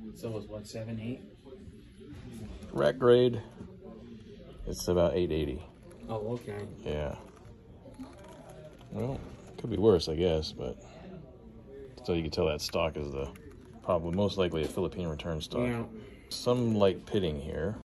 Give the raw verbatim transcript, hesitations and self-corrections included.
So it was what, seven, eight? Rack grade, it's about eight eighty. Oh, okay. Yeah. Well, could be worse, I guess, but still you can tell that stock is the probably most likely a Philippine return stock. Yeah. Some light pitting here.